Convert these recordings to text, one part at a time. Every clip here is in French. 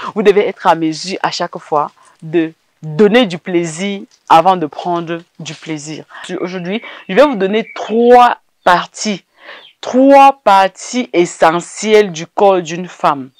Vous devez être à mesure à chaque fois de donner du plaisir avant de prendre du plaisir. Aujourd'hui, je vais vous donner trois parties essentielles du corps d'une femme.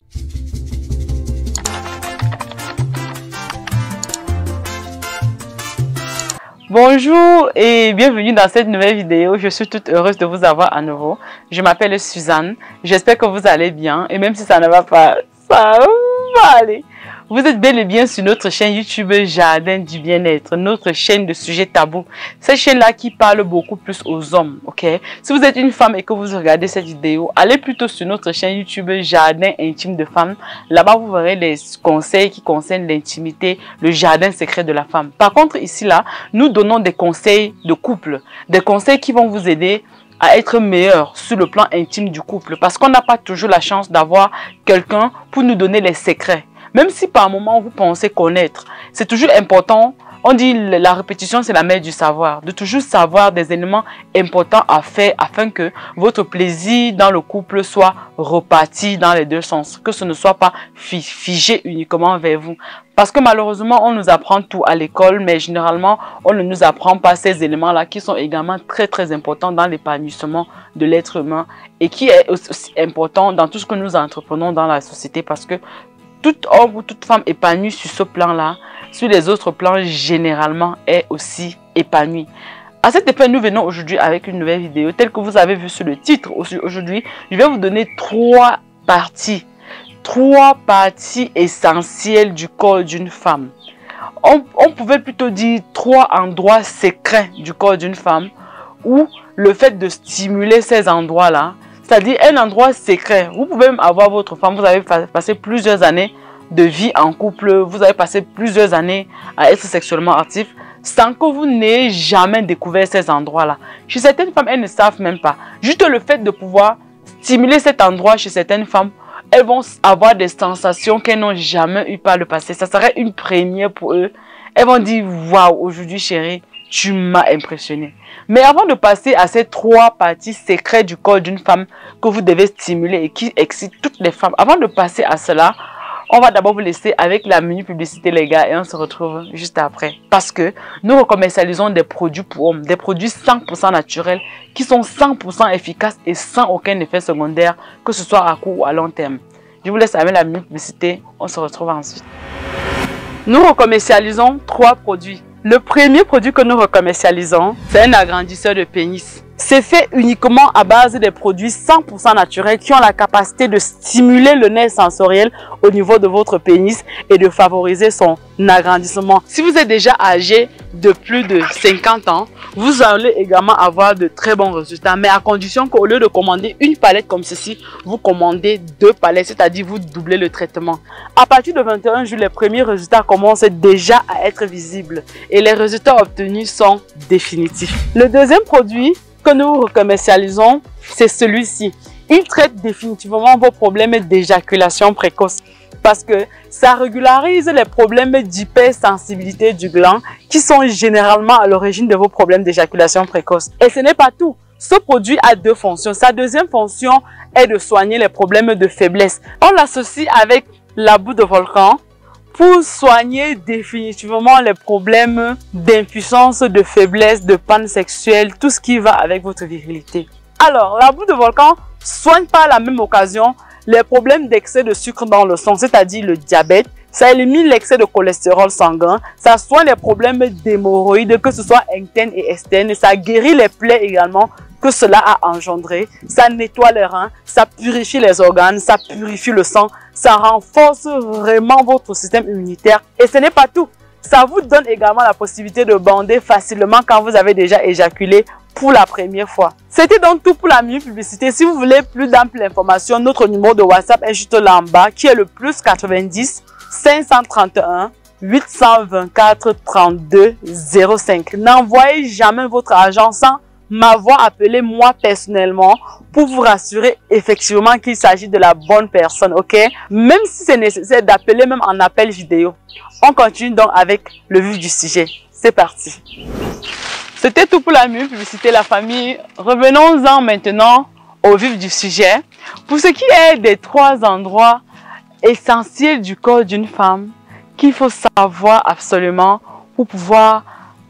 Bonjour et bienvenue dans cette nouvelle vidéo. Je suis toute heureuse de vous avoir à nouveau. Je m'appelle Suzanne. J'espère que vous allez bien et même si ça ne va pas, ça va aller. Vous êtes bel et bien sur notre chaîne YouTube Jardin du Bien-être, notre chaîne de sujets tabous. Cette chaîne-là qui parle beaucoup plus aux hommes, ok? Si vous êtes une femme et que vous regardez cette vidéo, allez plutôt sur notre chaîne YouTube Jardin Intime de Femmes. Là-bas, vous verrez les conseils qui concernent l'intimité, le jardin secret de la femme. Par contre, ici, là, nous donnons des conseils de couple, des conseils qui vont vous aider à être meilleur sur le plan intime du couple. Parce qu'on n'a pas toujours la chance d'avoir quelqu'un pour nous donner les secrets. Même si par moment vous pensez connaître, c'est toujours important. On dit la répétition c'est la mère du savoir. De toujours savoir des éléments importants à faire afin que votre plaisir dans le couple soit reparti dans les deux sens. Que ce ne soit pas figé uniquement vers vous. Parce que malheureusement on nous apprend tout à l'école, mais généralement on ne nous apprend pas ces éléments-là qui sont également très importants dans l'épanouissement de l'être humain. Et qui est aussi important dans tout ce que nous entreprenons dans la société. Parce que tout homme ou toute femme épanouie sur ce plan-là, sur les autres plans, généralement, est aussi épanoui. À cet effet, nous venons aujourd'hui avec une nouvelle vidéo, telle que vous avez vu sur le titre. Aujourd'hui, je vais vous donner trois parties essentielles du corps d'une femme. On pouvait plutôt dire trois endroits secrets du corps d'une femme, où le fait de stimuler ces endroits-là, c'est-à-dire un endroit secret. Vous pouvez même avoir votre femme, vous avez passé plusieurs années de vie en couple, vous avez passé plusieurs années à être sexuellement actif, sans que vous n'ayez jamais découvert ces endroits-là. Chez certaines femmes, elles ne savent même pas. Juste le fait de pouvoir stimuler cet endroit chez certaines femmes, elles vont avoir des sensations qu'elles n'ont jamais eu par le passé. Ça serait une première pour eux. Elles vont dire, waouh, aujourd'hui chérie, tu m'as impressionné. Mais avant de passer à ces trois parties secrètes du corps d'une femme que vous devez stimuler et qui excitent toutes les femmes, avant de passer à cela, on va d'abord vous laisser avec la minute publicité les gars et on se retrouve juste après. Parce que nous commercialisons des produits pour hommes, des produits 100% naturels qui sont 100% efficaces et sans aucun effet secondaire, que ce soit à court ou à long terme. Je vous laisse avec la minute publicité, on se retrouve ensuite. Nous commercialisons trois produits. Le premier produit que nous commercialisons, c'est un agrandisseur de pénis. C'est fait uniquement à base des produits 100% naturels qui ont la capacité de stimuler le nerf sensoriel au niveau de votre pénis et de favoriser son agrandissement. Si vous êtes déjà âgé de plus de 50 ans, vous allez également avoir de très bons résultats, mais à condition qu'au lieu de commander une palette comme ceci, vous commandez deux palettes, c'est-à-dire vous doublez le traitement. À partir de 21 jours, les premiers résultats commencent déjà à être visibles et les résultats obtenus sont définitifs. Le deuxième produit que nous commercialisons, c'est celui-ci. Il traite définitivement vos problèmes d'éjaculation précoce parce que ça régularise les problèmes d'hypersensibilité du gland qui sont généralement à l'origine de vos problèmes d'éjaculation précoce. Et ce n'est pas tout. Ce produit a deux fonctions. Sa deuxième fonction est de soigner les problèmes de faiblesse. On l'associe avec la boue de volcan pour soigner définitivement les problèmes d'impuissance, de faiblesse, de panne sexuelle, tout ce qui va avec votre virilité. Alors, la boue de volcan soigne par la même occasion les problèmes d'excès de sucre dans le sang, c'est-à-dire le diabète. Ça élimine l'excès de cholestérol sanguin, ça soigne les problèmes d'hémorroïdes, que ce soit internes et externes, ça guérit les plaies également que cela a engendré, ça nettoie les reins, ça purifie les organes, ça purifie le sang, ça renforce vraiment votre système immunitaire. Et ce n'est pas tout, ça vous donne également la possibilité de bander facilement quand vous avez déjà éjaculé pour la première fois. C'était donc tout pour la minute publicité. Si vous voulez plus d'amples informations, notre numéro de WhatsApp est juste là en bas, qui est le plus 90 531 824 32 05. N'envoyez jamais votre argent sans m'avoir appelé moi personnellement pour vous rassurer effectivement qu'il s'agit de la bonne personne, ok? Même si c'est nécessaire d'appeler même en appel vidéo. On continue donc avec le vif du sujet. C'est parti. C'était tout pour la minute publicité, la famille. Revenons-en maintenant au vif du sujet. Pour ce qui est des trois endroits essentiel du corps d'une femme qu'il faut savoir absolument pour pouvoir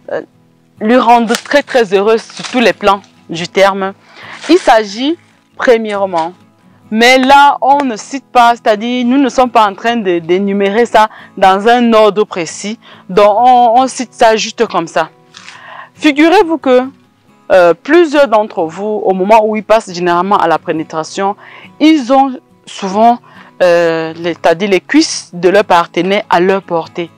lui rendre très très heureuse sur tous les plans du terme. Il s'agit premièrement, mais là on ne cite pas, c'est-à-dire nous ne sommes pas en train d'énumérer ça dans un ordre précis, donc on cite ça juste comme ça. Figurez-vous que plusieurs d'entre vous, au moment où ils passent généralement à la pénétration, ils ont souvent c'est-à-dire les cuisses de leur partenaire à leur portée.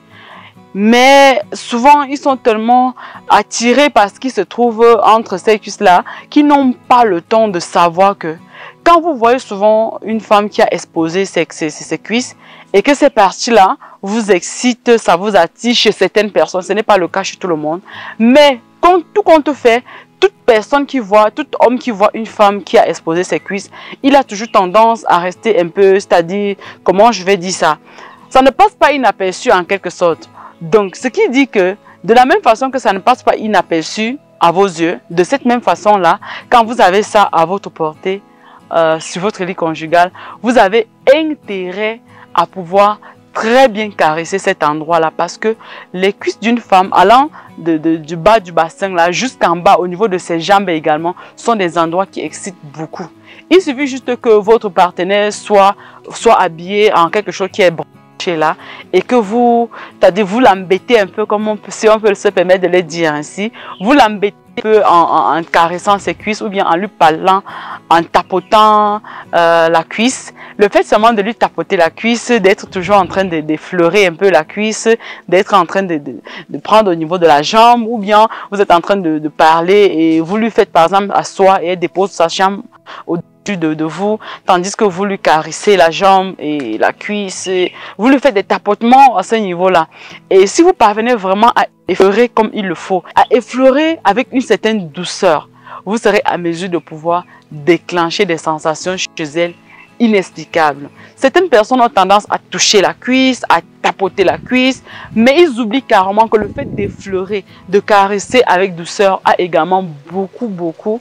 Mais souvent, ils sont tellement attirés par ce qui se trouve entre ces cuisses-là qu'ils n'ont pas le temps de savoir que quand vous voyez souvent une femme qui a exposé ses cuisses et que ces parties-là vous excitent, ça vous attire chez certaines personnes, ce n'est pas le cas chez tout le monde, mais tout compte fait, toute personne qui voit, tout homme qui voit une femme qui a exposé ses cuisses, il a toujours tendance à rester un peu, c'est-à-dire, comment je vais dire ça? Ça ne passe pas inaperçu en quelque sorte. Donc, ce qui dit que, de la même façon que ça ne passe pas inaperçu à vos yeux, de cette même façon-là, quand vous avez ça à votre portée, sur votre lit conjugal, vous avez intérêt à pouvoir très bien caresser cet endroit-là parce que les cuisses d'une femme allant du bas du bassin là jusqu'en bas au niveau de ses jambes également sont des endroits qui excitent beaucoup. Il suffit juste que votre partenaire soit habillé en quelque chose qui est branché là et que vous, c'est-à-dire vous l'embêtez un peu comme si on peut se permettre de le dire ainsi, vous l'embêtez un peu en caressant ses cuisses ou bien en lui parlant, en tapotant la cuisse. Le fait seulement de lui tapoter la cuisse, d'être toujours en train d'effleurer un peu la cuisse, d'être en train de prendre au niveau de la jambe, ou bien vous êtes en train de parler et vous lui faites par exemple asseoir et elle dépose sa jambe au-dessus de vous, tandis que vous lui caressez la jambe et la cuisse, vous lui faites des tapotements à ce niveau-là. Et si vous parvenez vraiment à effleurer comme il le faut, à effleurer avec une certaine douceur, vous serez à mesure de pouvoir déclencher des sensations chez elle inexplicable. Certaines personnes ont tendance à toucher la cuisse, à tapoter la cuisse, mais ils oublient carrément que le fait d'effleurer, de caresser avec douceur a également beaucoup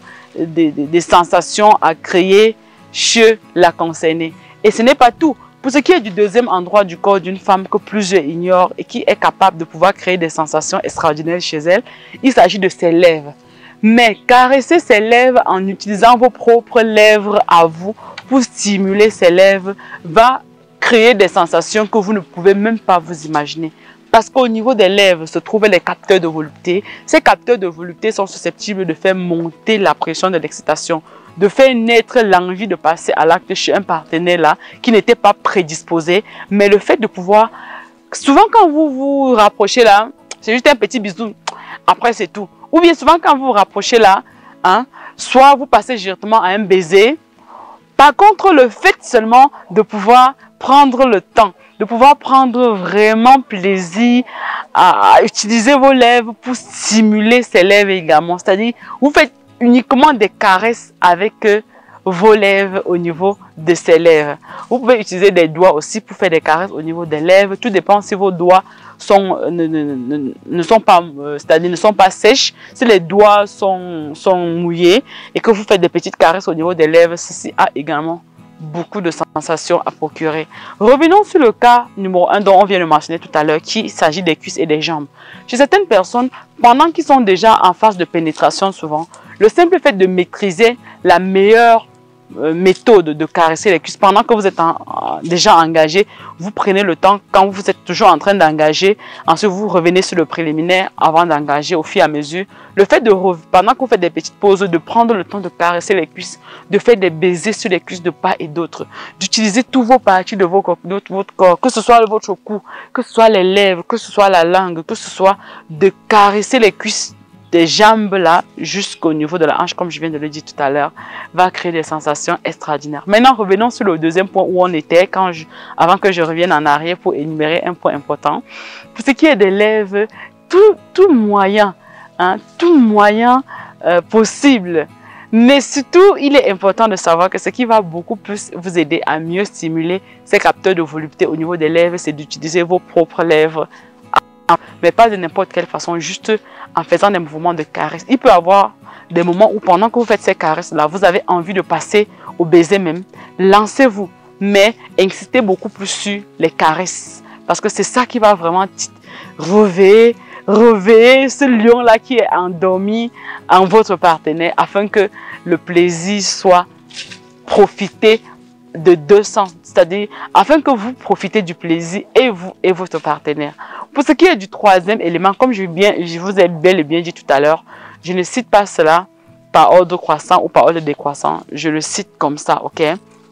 de sensations à créer chez la concernée. Et ce n'est pas tout. Pour ce qui est du deuxième endroit du corps d'une femme que plusieurs ignorent et qui est capable de pouvoir créer des sensations extraordinaires chez elle, il s'agit de ses lèvres. Mais caresser ses lèvres en utilisant vos propres lèvres à vous pour stimuler ses lèvres va créer des sensations que vous ne pouvez même pas vous imaginer. Parce qu'au niveau des lèvres se trouvent les capteurs de volupté. Ces capteurs de volupté sont susceptibles de faire monter la pression de l'excitation, de faire naître l'envie de passer à l'acte chez un partenaire là qui n'était pas prédisposé. Mais le fait de pouvoir, souvent quand vous vous rapprochez là, c'est juste un petit bisou, après c'est tout. Ou bien souvent quand vous vous rapprochez là, soit vous passez directement à un baiser. Par contre, le fait seulement de pouvoir prendre le temps, de pouvoir prendre vraiment plaisir à utiliser vos lèvres pour stimuler ses lèvres également. C'est-à-dire, vous faites uniquement des caresses avec vos lèvres au niveau de ses lèvres. Vous pouvez utiliser des doigts aussi pour faire des caresses au niveau des lèvres. Tout dépend si vos doigts ne sont pas, c'est-à-dire ne sont pas sèches. Si les doigts sont mouillés et que vous faites des petites caresses au niveau des lèvres, ceci a également beaucoup de sensations à procurer. Revenons sur le cas numéro 1 dont on vient de mentionner tout à l'heure, qui s'agit des cuisses et des jambes. Chez certaines personnes, pendant qu'ils sont déjà en phase de pénétration souvent, le simple fait de maîtriser la meilleure méthode de caresser les cuisses pendant que vous êtes déjà engagé, vous prenez le temps quand vous êtes toujours en train d'engager, ensuite vous revenez sur le préliminaire avant d'engager au fur et à mesure. Le fait de, pendant que vous faites des petites pauses, de prendre le temps de caresser les cuisses, de faire des baisers sur les cuisses de part et d'autre, d'utiliser tous vos parties de votre corps, que ce soit votre cou, que ce soit les lèvres, que ce soit la langue, que ce soit de caresser les cuisses des jambes là jusqu'au niveau de la hanche, comme je viens de le dire tout à l'heure, va créer des sensations extraordinaires. Maintenant, revenons sur le deuxième point où on était avant que je revienne en arrière pour énumérer un point important. Pour ce qui est des lèvres, tout moyen possible. Mais surtout, il est important de savoir que ce qui va beaucoup plus vous aider à mieux stimuler ces capteurs de volupté au niveau des lèvres, c'est d'utiliser vos propres lèvres. Mais pas de n'importe quelle façon, juste en faisant des mouvements de caresse. Il peut y avoir des moments où pendant que vous faites ces caresses-là, vous avez envie de passer au baiser même. Lancez-vous, mais insistez beaucoup plus sur les caresses. Parce que c'est ça qui va vraiment réveiller ce lion-là qui est endormi en votre partenaire afin que le plaisir soit profité de deux sens. C'est-à-dire, afin que vous profitez du plaisir et vous et votre partenaire. Pour ce qui est du troisième élément, comme je vous ai bel et bien dit tout à l'heure, je ne cite pas cela par ordre croissant ou par ordre décroissant. Je le cite comme ça, ok?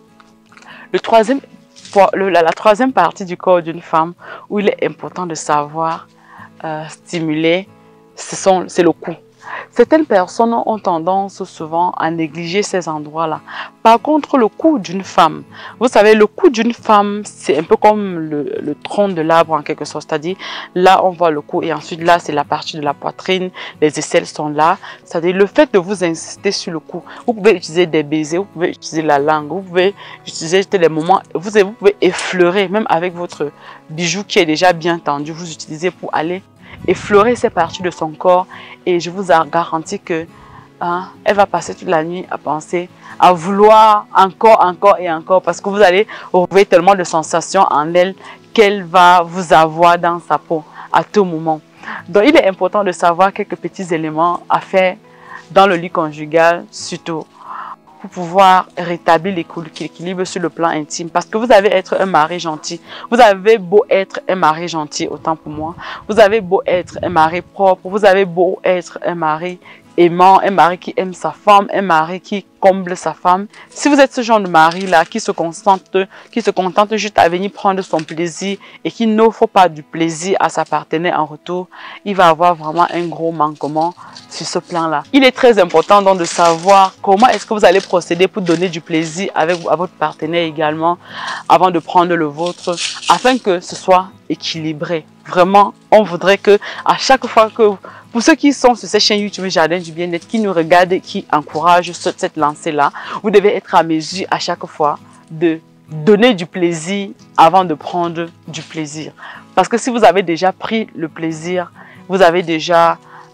La troisième partie du corps d'une femme où il est important de savoir stimuler, c'est le cou. Certaines personnes ont tendance souvent à négliger ces endroits-là. Par contre, le cou d'une femme, vous savez, le cou d'une femme, c'est un peu comme le tronc de l'arbre en quelque sorte. C'est-à-dire, là, on voit le cou et ensuite, là, c'est la partie de la poitrine. Les aisselles sont là. C'est-à-dire, le fait de vous insister sur le cou, vous pouvez utiliser des baisers, vous pouvez utiliser la langue, vous pouvez utiliser des moments, vous pouvez effleurer, même avec votre bijou qui est déjà bien tendu, vous utilisez pour aller effleurer ces parties de son corps et je vous garantis que elle va passer toute la nuit à penser, à vouloir encore et encore parce que vous allez retrouver tellement de sensations en elle qu'elle va vous avoir dans sa peau à tout moment. Donc il est important de savoir quelques petits éléments à faire dans le lit conjugal surtout pour pouvoir rétablir l'équilibre sur le plan intime. Parce que vous avez être un mari gentil. Vous avez beau être un mari gentil, autant pour moi. Vous avez beau être un mari propre. Vous avez beau être un mari aimant, un mari qui aime sa femme, un mari qui comble sa femme. Si vous êtes ce genre de mari-là qui se contente juste à venir prendre son plaisir et qui n'offre pas du plaisir à sa partenaire en retour, il va avoir vraiment un gros manquement sur ce plan-là. Il est très important donc de savoir comment est-ce que vous allez procéder pour donner du plaisir à votre partenaire également avant de prendre le vôtre afin que ce soit équilibré. Vraiment, on voudrait que à chaque fois que pour ceux qui sont sur cette chaîne YouTube Jardin du Bien-être, qui nous regardent et qui encouragent cette lancée-là, vous devez être à mesure à chaque fois de donner du plaisir avant de prendre du plaisir. Parce que si vous avez déjà pris le plaisir, vous avez déjà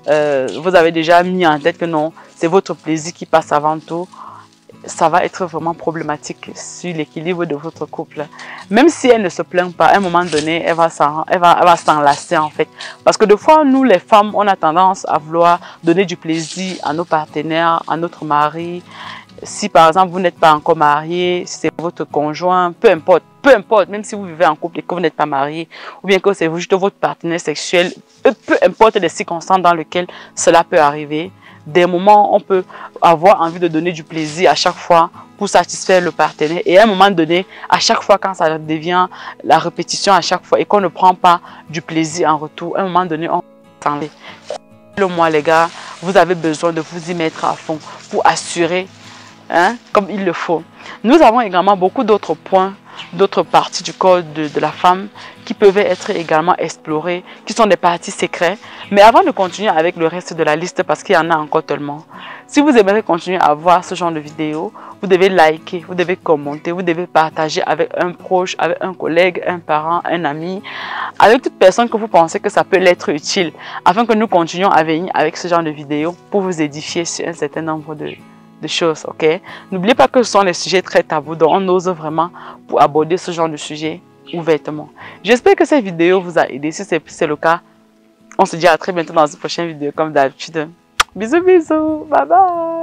mis en tête que non, c'est votre plaisir qui passe avant tout, ça va être vraiment problématique sur l'équilibre de votre couple. Même si elle ne se plaint pas, à un moment donné, elle va s'enlacer en fait. Parce que des fois, nous les femmes, on a tendance à vouloir donner du plaisir à nos partenaires, à notre mari. Si par exemple, vous n'êtes pas encore marié, si c'est votre conjoint, peu importe, même si vous vivez en couple et que vous n'êtes pas marié, ou bien que c'est juste votre partenaire sexuel, peu importe les circonstances dans lesquelles cela peut arriver, des moments, on peut avoir envie de donner du plaisir à chaque fois pour satisfaire le partenaire. Et à un moment donné, à chaque fois quand ça devient la répétition à chaque fois et qu'on ne prend pas du plaisir en retour, à un moment donné, on s'en va. Moi les gars, vous avez besoin de vous y mettre à fond pour assurer comme il le faut. Nous avons également beaucoup d'autres points, d'autres parties du corps de la femme qui peuvent être également explorées, qui sont des parties secrètes. Mais avant de continuer avec le reste de la liste, parce qu'il y en a encore tellement, si vous aimeriez continuer à voir ce genre de vidéos, vous devez liker, vous devez commenter, vous devez partager avec un proche, avec un collègue, un parent, un ami, avec toute personne que vous pensez que ça peut l'être utile, afin que nous continuions à venir avec ce genre de vidéos pour vous édifier sur un certain nombre de choses, ok? N'oubliez pas que ce sont des sujets très tabous, donc on ose vraiment pour aborder ce genre de sujet ouvertement. J'espère que cette vidéo vous a aidé. Si c'est le cas, on se dit à très bientôt dans une prochaine vidéo comme d'habitude. Bisous, bisous, bye bye!